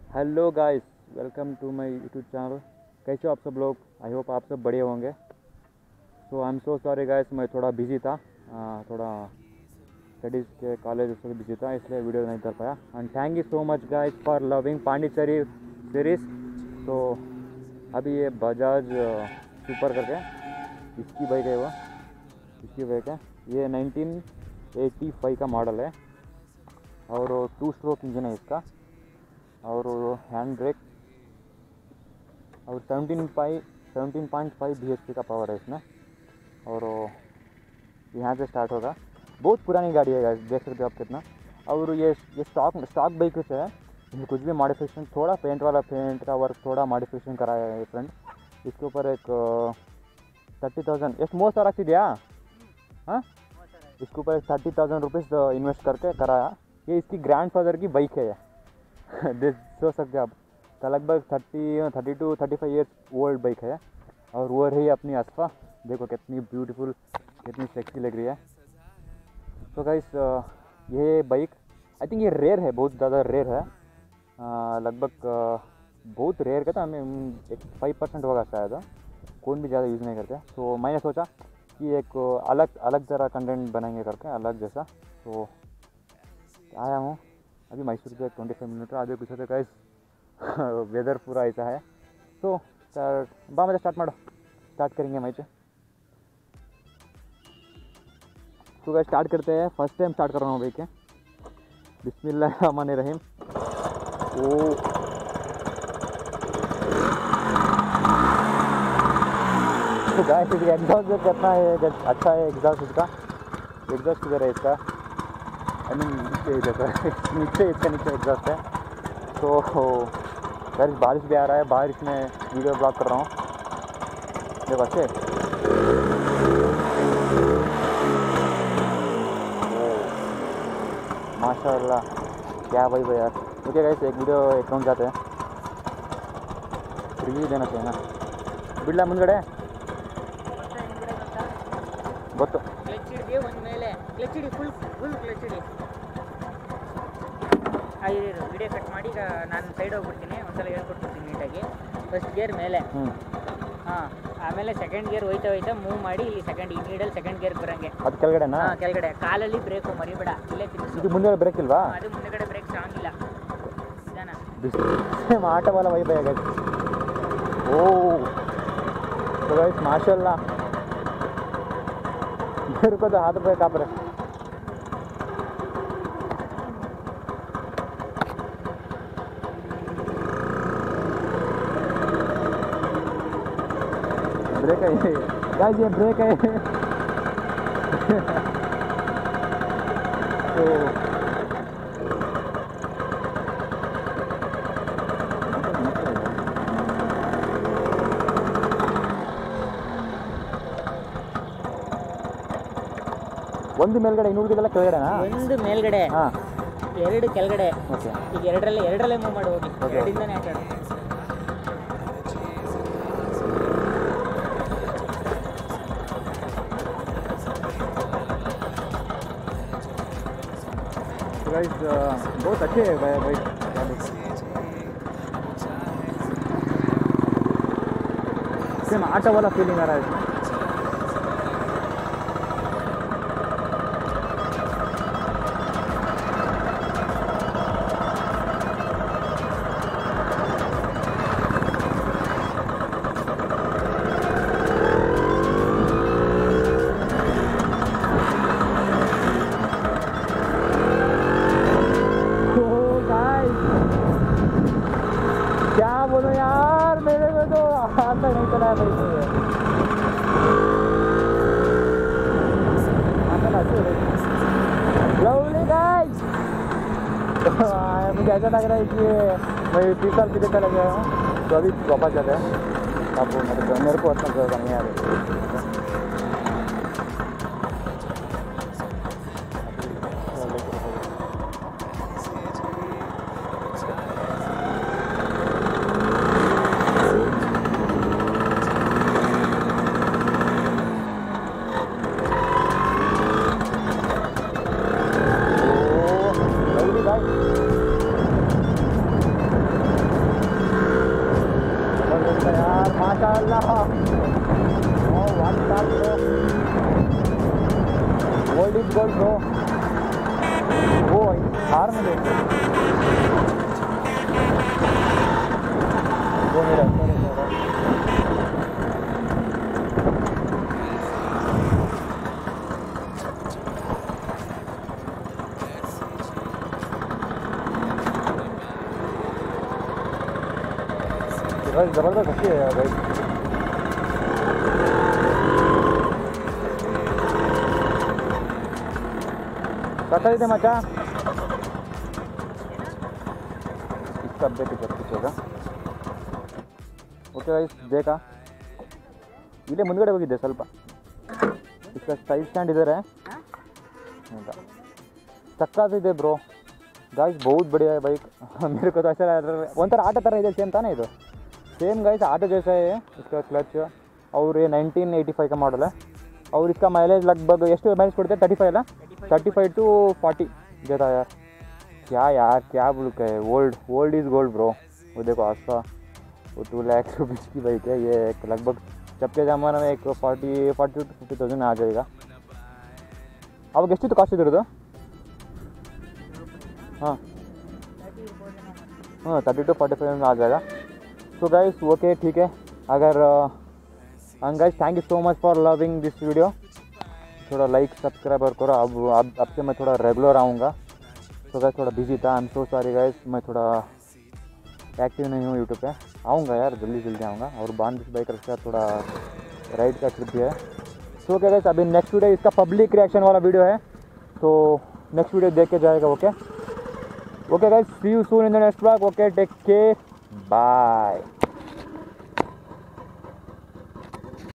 Hello guys, welcome to my YouTube channel. कैसे हो आप सब लोग? आई होप आप सब बढ़िया होंगे। So I am so sorry guys, मैं थोड़ा बिजी था, थोड़ा स्टडीज़ के कॉलेज से बिजी था, इसलिए वीडियो नहीं कर पाया। And thank you so much guys for loving Pondicherry series. तो अभी ये बजाज सुपर करके इसकी बाइक है, वो इसकी बाइक है। ये 1985 का मॉडल है और 2 स्ट्रोक इंजन है इसका, और हैंड ब्रेक, और 17.5 bhp का पावर है इसमें। और यहाँ से स्टार्ट होगा। बहुत पुरानी गाड़ी है guys, देख सकते हो आप कितना। और ये स्टॉक बाइक है, इसमें कुछ भी मॉडिफिकेशन, थोड़ा पेंट का वर्क थोड़ा मॉडिफिकेशन कराया है फ्रेंड। इसके ऊपर एक 30,000 ಎಷ್ಟು 30,000 ಆಗ್ತಿದೆಯಾ? हाँ, इसके ऊपर 30,000 रुपीज़ इन्वेस्ट करके कराया। ये इसकी ग्रैंड फादर की बाइक है देख सोच सकते आप, का लगभग 32-35 ईयर्स ओल्ड बाइक है। और वो रही अपनी अस्फा, देखो कितनी ब्यूटीफुल, कितनी सेक्सी लग रही है। तो गाइस ये बाइक आई थिंक ये रेयर है, बहुत ज़्यादा रेयर है। लगभग बहुत रेयर का था, हमें 5% होगा शायद, कौन भी ज़्यादा यूज़ नहीं करते। तो मैंने सोचा कि एक अलग ज़रा कंटेंट बनाएंगे करके, अलग जैसा। तो आया हूँ अभी मैसूर से 25 मिनट आधे कुछ होते गाइस। वेदर पूरा ऐसा है। तो मुझे स्टार्ट करेंगे मैच। तो गाइस स्टार्ट करते हैं। फर्स्ट टाइम स्टार्ट कर रहा हूँ बाइक के। बिस्मिल्लाहिर्रहमानिर्रहीम। ओ तो गाइस इसका एग्जॉस्ट जो कितना है, अच्छा है एग्जॉस्ट इसका। एग्जॉस्ट किधर है इसका? आई मीन नीचे इसका नीचे एग्जॉस्ट है। तो गाइस बारिश भी आ रहा है, बारिश में वीडियो ब्लॉग कर रहा हूँ। देखो अच्छे माशाल्लाह, क्या भाई यार। ओके गाइस, एक वीडियो अकाउंट जाते हैं, रिव्यू देना चाहिए ना। बिड़ला ಮುಂದ್ಗಡೆ ಗೊತ್ತು ಕ್ಲಚ್ ಹಿಡಿದು ಒಂದು ಮೇಲೆ ಕ್ಲಚ್ ಹಿಡಿ, ಫುಲ್ ಕ್ಲಚ್ ಹಿಡಿ. ಇರು ವಿಡಿಯೋ ಕಟ್ ಮಾಡಿ ಈಗ ನಾನು ಸೈಡ್ ಹೋಗ್ಬಿಡ್ತೀನಿ, ಒಂದ್ಸಲ ಹೇಳ್ಕೊಟ್ಬಿಡ್ತೀನಿ ನೀಟಾಗಿ. ಫಸ್ಟ್ ಗೇರ್ ಮೇಲೆ, ಹಾಂ, ಆಮೇಲೆ ಸೆಕೆಂಡ್ ಗೇರ್ ಹೋಯ್ತಾ ಮೂವ್ ಮಾಡಿ ಇಲ್ಲಿ ಈ ನೀಡಲ್ಲಿ ಸೆಕೆಂಡ್ ಗೇರ್ ಬರಂಗೆ. ಅದು ಕೆಳಗಡೆನಾ? ಹಾಂ, ಕೆಳಗಡೆ ಕಾಲಲ್ಲಿ ಬ್ರೇಕು ಮರಿಬೇಡ, ಇಲ್ಲೇ ತಿನ್ನಿಸು. ಇದು ಮುಂದೆ ಬ್ರೇಕ್ ಇಲ್ವಾ? ಅದು ಮುಂದೆಗಡೆ ಬ್ರೇಕ್ ಸ್ಟ್ರಾಂಗ್ ಇಲ್ಲ, ನಿಧಾನ. ಆಟ ವಾಲ ವೈ ಭಯ गाइस। ओ तो गाइस माशाल्लाह, मेरे को तो हाथ पे कांप रहे। ब्रेक है गाइस, ये ब्रेक है। तो ಒಂದು ಮೇಲ್ಗಡೆ, ಇನ್ನೂರಿಗೆಲ್ಲ ಕೆಳಗಡೆನಾ? ಒಂದು ಮೇಲ್ಗಡೆ, ಹಾಂ, ಎರಡು ಕೆಳಗಡೆ. ಓಕೆ. ಈಗ ಎರಡರಲ್ಲೇ ಮೂವ್ ಮಾಡಿ ಹೋಗಿ, ಎರಡಿಂದನೇ ಆಟ ಆಡು. गाइस बहुत अच्छे है बाइक। सेम आटा वाला फीलिंग आ रहा है इसमें। क्या बोलो यार, मेरे को तो हाथ तक नहीं चला है लवली गाइस। मुझे ऐसा लग रहा है कि मैं 30 साल पीछे चला गया हूँ। तो अभी वापस जाते हैं। आपको मतलब मेरे को अच्छा जगह नहीं आ रही। माशाअल्लाह। Oh one car bro, gold is gold bro. वो हार में देखो वो मेरा जबरदस्त अच्छी है यार भाई। कसा ಇದೆ मचा इसका अपडेट कुछ होगा। ಓಕೆ ಗೈಸ್ ಬೇಕಾ ಇಲ್ಲೇ ಮುಂದ್ಗಡೆ ಹೋಗಿದ್ದೆ ಸ್ವಲ್ಪ इसका साइड स्टैंड इधर है चक्का से ब्रो गाइस बहुत बढ़िया है बाइक मेरे को तो ऐसा लग रहा है ಒಂಥರ ಆಟೋ ಥರ ಇದೆ ಸೇಮ್ ತಾನೇ ಇದು सेम गाइस ऑटो जैसा है इसका क्लच और ये 1985 का मॉडल है और इसका माइलेज लगभग ಎಷ್ಟು माइलेज ಕೊಡುತ್ತೆ 35 ಅಲ್ಲ 35 to 40 देता यार क्या बुक है ओल्ड इज़ गोल्ड ब्रो। वो देखो आस्था वो 2 लाख रुपीज़ की बाइक है ये एक लगभग जब के ज़माने में एक 40 to 50,000 में आ जाएगा। अब ಎಷ್ಟು ಕಾಸ್ಟ್ ಇದ್ರದ್ದು हाँ 30 to 45 में आ जाएगा। सो गाइस ओके ठीक है अगर guys thank you so much for loving this video. थोड़ा लाइक सब्सक्राइब और करो। अब से मैं थोड़ा रेगुलर आऊँगा। तो गाइस थोड़ा बिजी था I am so sorry guys मैं थोड़ा एक्टिव नहीं हूँ यूट्यूब पे। आऊँगा यार जल्दी आऊँगा और बांध बाइक रखा थोड़ा राइड का ट्रिप भी है। सो ओके गाइस अभी नेक्स्ट वीडियो इसका पब्लिक रिएक्शन वाला वीडियो है तो नेक्स्ट वीडियो देख के जाएगा। Okay guys see you soon in the next vlog. Okay take care bye.